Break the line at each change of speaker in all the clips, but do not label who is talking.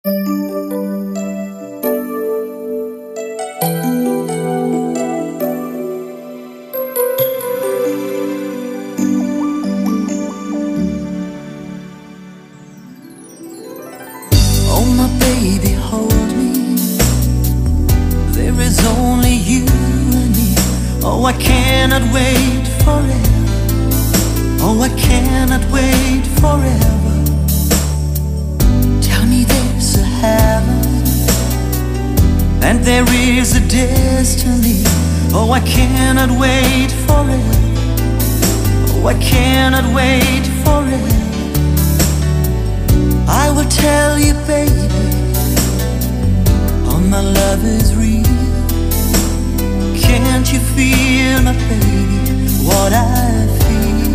Oh my baby, hold me. There is only you and me. Oh, I cannot wait forever. Oh, I cannot wait forever. Tell me there's a heaven and there is a destiny. Oh, I cannot wait forever. Oh, I cannot wait forever. I will tell you, baby, oh, my love is real. Can't you feel, my baby, what I feel?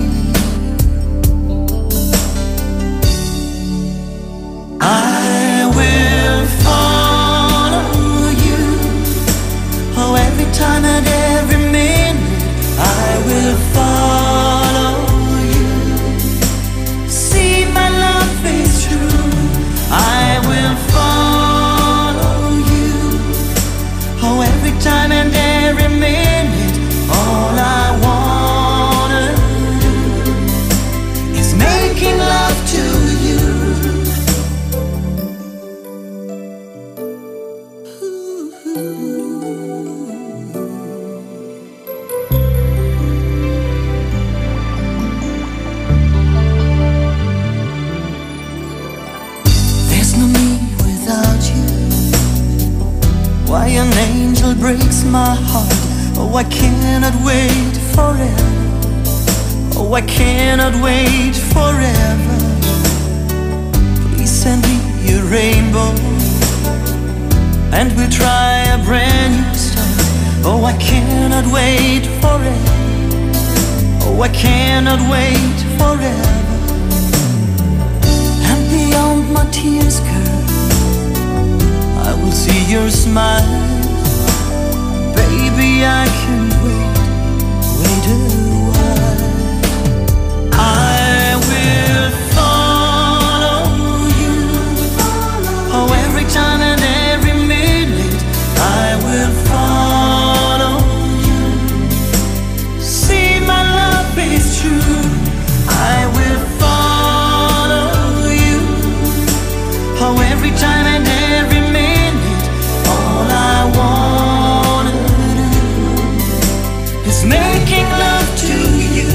I will follow you. Oh, every time and every minute I will follow you. See, my love is true. I will follow you. Oh, every time and every minute, all I wanna do is making love to you. There's no me without you. Why an angel breaks my heart. Oh, I cannot wait forever. Oh, I cannot wait forever. Please send me a rainbow and we'll try a brand new start. Oh, I cannot wait forever. Oh, I cannot wait forever. And beyond my tears, girl, I will see your smile. Baby, I can't wait a while. I will follow you. Oh, every time and every minute I will follow you. See, my love is true. I will follow you. Oh, every time and every minute, all I wanna do is making love to you.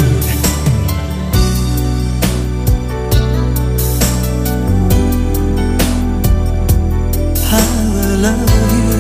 I will love you.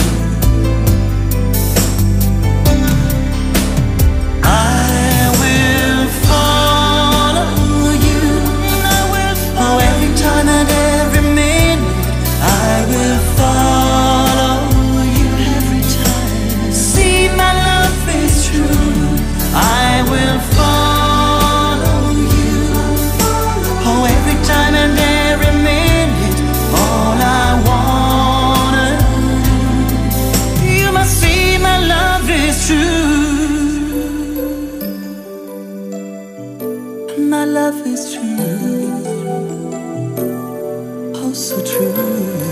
I will follow you. Oh, every time and every minute I will follow you. Every time. See, my love is true. I will follow you. Oh, every time and every minute, all I wanna do. You must see, my love is true. My love is true. Oh, so true.